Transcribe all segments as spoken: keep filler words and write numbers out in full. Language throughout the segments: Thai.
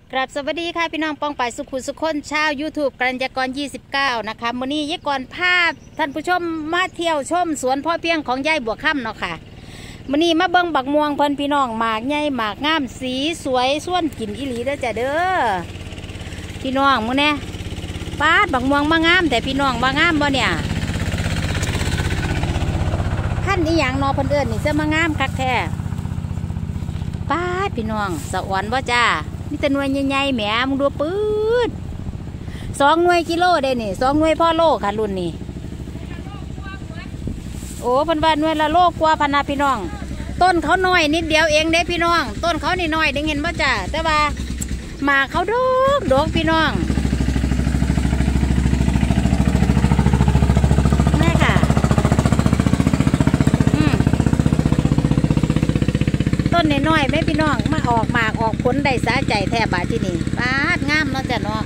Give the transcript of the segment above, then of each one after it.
กราบสวัสดีค่ะพี่น้องป้องไปสุขุสุขคนชาว ยูทูบ กัญญากรยี่สิบเก้านะคะมื้อนี้ยายกรพาท่านผู้ชมมาเที่ยวชมสวนพ่อเพียงของยายบัวค่ำเนาะค่ะมื้อนี้มาเบิ่งบักม่วงเพิ่นพี่น้องหมากใหญ่หมากงามสีสวยส่วนกินอีหลีเด้อจ้ะเด้อพี่น้องมื้อนี้ปาดบักม่วงมางามแต่พี่น้องมางามบ่เนี่ยขั้นอีหยังนอเพิ่นเอิ้นนี่จะมางามคักแท้ปาดพี่น้องสะอ่อนบ่จ้านี่แต่หน่วยใหญ่ๆแหมมึงดูปื๊ดสองหน่วยกิโลได้นี่สองหน่วยพ่อโลค่ะรุ่นนี้โอ้พันว่าหน่วยละโลกว่าพันนาพี่น้องต้นเขาน้อยนิดเดียวเองเด้พี่น้องต้นเขานี่น้อยได้เห็นป่ะจ้าแต่ว่าหมากเขาดกดกพี่น้องนี่ค่ะต้นน้อยๆไม่พี่น้องมาออกหมากออกผลได้สาใจแทบบาที่นี่ปาดงามเนาะจ้ะเนาะ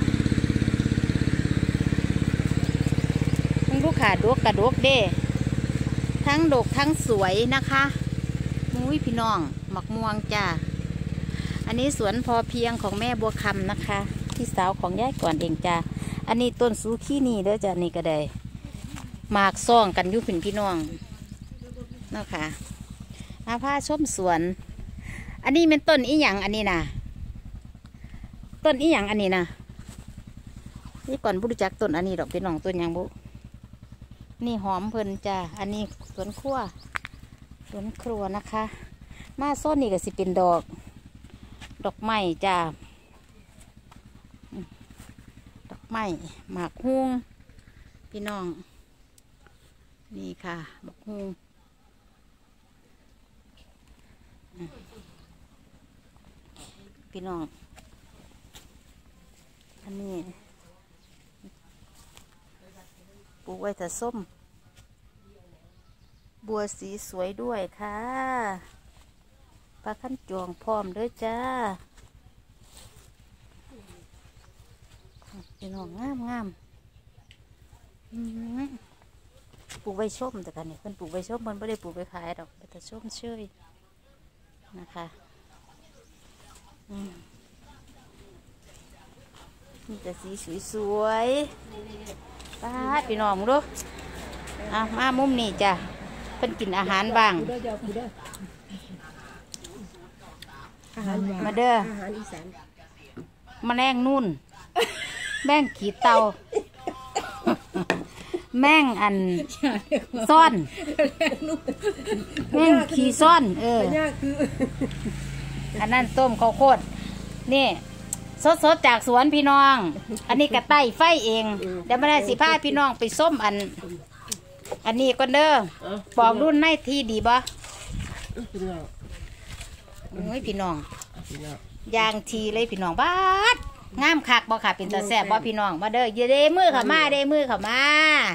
ทั้งลูกขาดกกระดกเด้ทั้งดกทั้งสวยนะคะมุ้ยพี่น้องหมักม่วงจ้าอันนี้สวนพอเพียงของแม่บัวคำนะคะพี่สาวของยายก่อนเองจ้าอันนี้ต้นซูขี้นี่เด้อจ้ะนี่ก็ได้หมากซ่องกันยุพินพี่น้องเนาะค่ะอาผ้าชมสวนอันนี้เป็นต้นอีหยังอันนี้นะต้นอีหยังอันนี้นะนี่ก่อนบุรุจักต้นอันนี้ดอกพี่น้องต้นยังบุนี่หอมเพลินจ้าอันนี้สวนครัวสวนครัวนะคะมาโซนนี่ก็สิเป็นดอกดอกไม้จ้าดอกไม้หมากฮุ้งพี่น้องนี่ค่ะหมากฮุ้งพี่น้องอันนี้ปลูกไว้แต่ส้มบัวสีสวยด้วยค่ะปลาขั้นจวงพร้อมด้วยจ้าพี่น้องงามงามปลูกไว้ส้มแต่กันเนี่ยเพิ่นปลูกไว้ส้มเพิ่นไม่ได้ปลูกไว้ขายดอกแต่ส้มเชยนะคะนี่แต่สีสวยๆป้าพี่น้องดูอ่ะมามุมนี้จ้ะเป็นกินอาหารบ้างมาเด้อมาแรงนุ่นแม่งขีเตาแม่งอันซ่อนแม่งขีซ่อนเอออันนั้นต้มข้าวโพดนี่สดๆจากสวนพี่น้องอันนี้กระไต่ไฟเองเดี๋ยวมาได้สิพาพี่น้องไปส้มอันอันนี้ก่อนเด้อบอกรุ่นในที่ดีบ่โอ้ยพี่น้องยางทีเลยพี่น้องบ้างามคักบ่ค่ะเป็นตาแซ่บบ่พี่น้องมาเด้อเยเด้มือเข้ามาเด้มือเข้ามา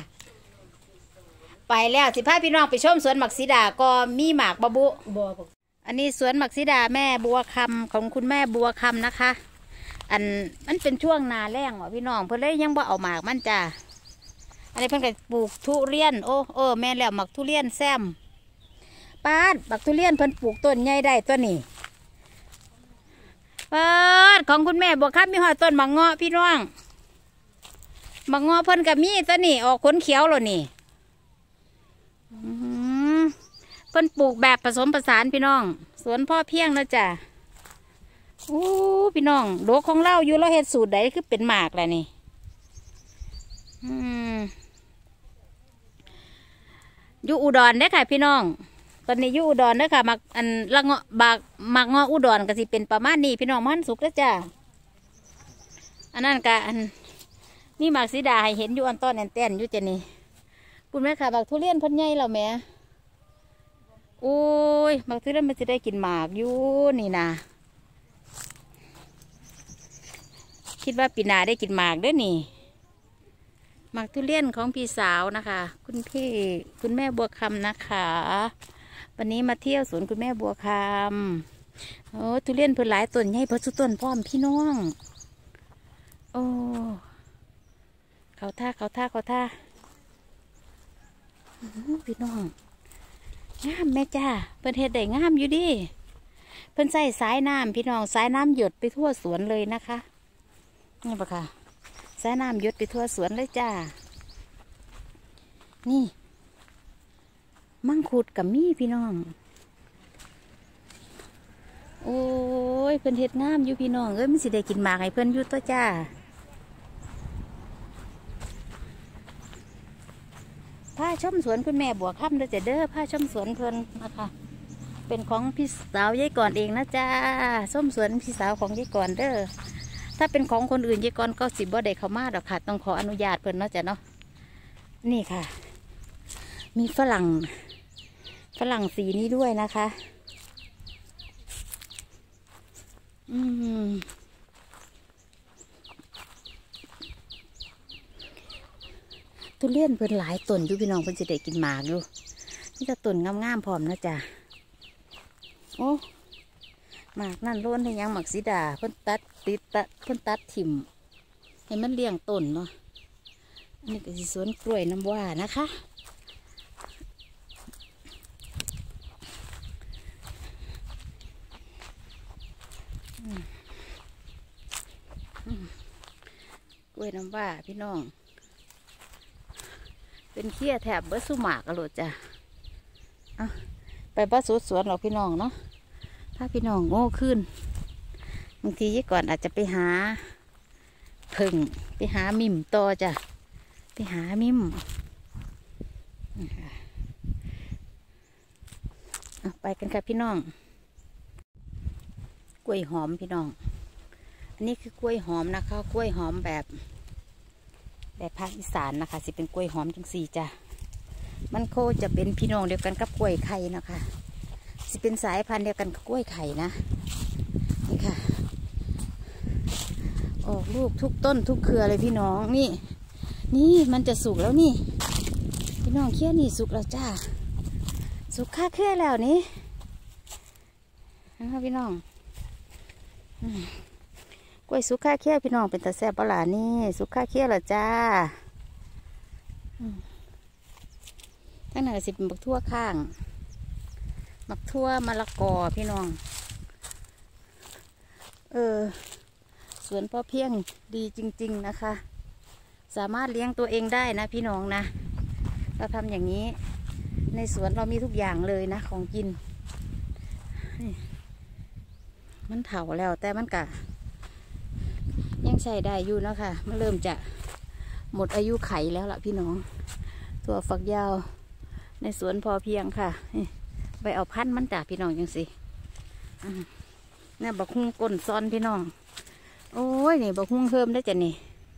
ไปแล้วสิพาพี่น้องไปชมสวนหมักสีดาก็มีหมากบะบุอันนี้สวนหมักสีดาแม่บัวคำของคุณแม่บัวคำนะคะอันมันเป็นช่วงนาแล้งเหรอพี่น้องเพื่อนเลยยังบ่เอาหมากมันจ้าอันนี้เพื่อนก็ปลูกทุเรียนโอ้โอ้แม่แล้วหมักทุเรียนแซมป้าดหมักทุเรียนเพื่อนปลูกต้นใหญ่ได้ต้นนี้ป้าดของคุณแม่บัวคำมีหอต้นหมากเงาะพี่น้องหมากเงาะเพื่อนกับมีต้นนี้ออกขนเขียวเลยนี่เพิ่นปลูกแบบผสมผสานพี่น้องสวนพ่อเพียงนะจ้ะโอ้พี่น้องโดกของเล่าอยู่เราเฮ็ดสูตรใดคือเป็นหมากแหละนี่อืมอยู่อุดรได้ค่ะพี่น้องตอนนี้อยู่อุดรได้ค่ะหมักอันละเงาะบากหมักเงาะอุดรก็สิเป็นประมาณนี้พี่น้องมันสุกแล้วจ้ะอันนั้นกะอันนี่หมากสีดาให้เห็นอยู่อันต้นแอนเต้นอยู่จ้ะนี่คุณแม่ค่ะบักทุเรียนพ่นใหญ่แล้วแม่โอ้ยบักทุเรียนมันจะได้กินหมากอยู่นี่นะคิดว่าปีนาได้กินหมากด้วยนี่หมากทุเรียนของพี่สาวนะคะคุณพี่คุณแม่บัวคำนะคะวันนี้มาเที่ยวสวนคุณแม่บัวคำโอ้ทุเรียนเพิ่นหลายต้นใหญ่เพิ่นสุดต้นพร้อมพี่น้องโอ้เขาท่าเขาท่าเขาท่าพี่น้องงามแม่จ้าเพิ่นเฮ็ดได้งามอยู่ดิเพิ่นใส่สายน้ำพี่น้องสายน้ำหยดไปทั่วสวนเลยนะคะนี่ปะค่ะสายน้ำหยดไปทั่วสวนเลยจ้านี่มังคุดกับมี่พี่น้องโอ้ยเพิ่นเฮ็ดงามอยู่พี่น้องเอ้ยมันสิได้กินหมากให้เพิ่นอยู่ตัวจ้าผ้าชมสวนคุณแม่บัวค่ำเด้อจ้ะเด้อผ้าชมสวนเพิ่นนะคะเป็นของพี่สาวยายก่อนเองนะจ้าส้มสวนพี่สาวของยายก่อนเด้อถ้าเป็นของคนอื่นยายก่อนก็สิบ่ได้เข้ามาดอกค่ะต้องขออนุญาตเพิ่นเนาะจ้ะเนาะนี่ค่ะมีฝรั่งฝรั่งสีนี้ด้วยนะคะอืมทุเรียนเพิ่นหลายต้นอยู่พี่น้องเพิ่นจะได้กินหมากอยู่นี่จะต้นงามๆพร้อมนะจ๊ะโอ้หมากนั่นล้วนให้ยังหมากสีดาเพิ่นตัดติดตัดเพิ่นตัดถิ่มให้มันเลี้ยงต้นเนาะอันนี้ก็สิสวนกล้วยน้ำว้านะคะกล้วยน้ำว้าพี่น้องเป็นเขี้ยแถบเบอร์สุหมากกระโดดจ้ะเอาไปบ้านสวนสวนหรอกพี่น้องเนาะถ้าพี่น้องโง่ขึ้นบางทียี่ก่อนอาจจะไปหาผึ่งไปหามิมต่อจ้ะไปหามิมเอาไปกันค่ะพี่น้องกล้วยหอมพี่น้องอันนี้คือกล้วยหอมนะคะกล้วยหอมแบบแบบภาคอีสานนะคะสิเป็นกล้วยหอมจังสีจ้ะมันโคจะเป็นพี่น้องเดียวกันกับกล้วยไข่นะคะสิเป็นสายพันธุ์เดียวกันกับกล้วยไข่นะนี่ค่ะออกลูกทุกต้นทุกเครือเลยพี่น้องนี่นี่มันจะสุกแล้วนี่พี่น้องเคี้ยนี่สุกแล้วจ้าสุกค่าเครือแล้วนี่นะคะพี่น้องกล้วยสุกค่าเคี้ยพี่น้องเป็นตาแซ่บปลานี่สุกค่าเคี้ยแล้วจ้าทั้งนั้นสิเป็นบักทั่วข้างบักทั่วมะละกอพี่น้องเออสวนพ่อเพียงดีจริงๆนะคะสามารถเลี้ยงตัวเองได้นะพี่น้องนะเราทำอย่างนี้ในสวนเรามีทุกอย่างเลยนะของกินมันเถาแล้วแต่มันกะยังใช้ได้อยู่เนาะค่ะมันเริ่มจะหมดอายุไขแล้วล่ะพี่น้องตัวฝักยาวในสวนพอเพียงค่ะไปเอาพันธุ์มันจากพี่น้องยังสิเนี่ยบักฮุ้งก้นซ้อนพี่น้องโอ้ยนี่บักฮุ้งเพิ่มได้จ้ะนี่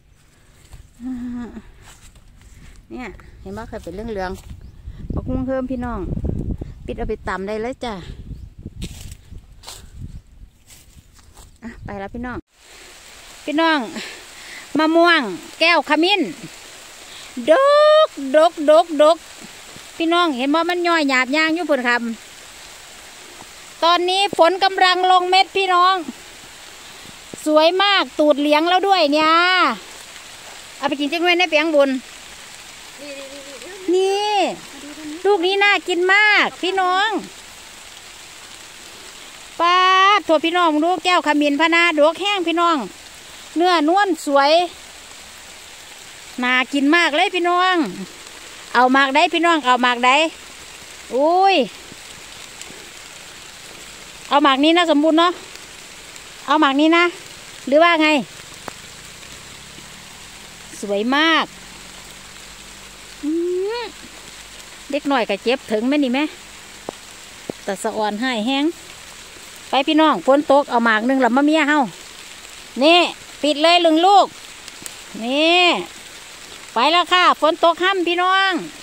เนี่ยเห็นไหมเคยเป็นเรื่องเหลืองบักฮุ้งเพิ่มพี่น้องปิดเอาไปตำได้เลยจ้ะอ่ะไปแล้วพี่น้องพี่น้องมะม่วงแก้วขมิ้นดกดกดกดกพี่น้องเห็นว่ามันย่อยหยาบย่างอยู่พุ่นคำตอนนี้ฝนกำลังลงเม็ดพี่น้องสวยมากตูดเหลียงแล้วด้วยเนี่ยเอาไปกินจิ้งเว้นในเปียงบุญนี่ลูกนี้น่ากินมากพี่น้องป้าถั่วพี่น้องดูแก้วขมิ้นพนาดกแห้งพี่น้องเนื้อนวลสวยน่ากินมากเลยพี่น้องเอาหมากได้พี่น้องเอาหมากได้อุ้ยเอาหมากนี้นะสมบูรณ์เนาะเอาหมากนี้นะหรือว่าไงสวยมากเด็กหน่อยกับเจ็บถึงไหมนี่แม่แต่สะอ่อนให้แห้งไปพี่น้องฝนตกเอาหมากหนึ่งหลับมะเมียเฮานี่ปิดเลยลึงลูกนี่ไปแล้วค่ะฝนตกห้ำพี่น้อง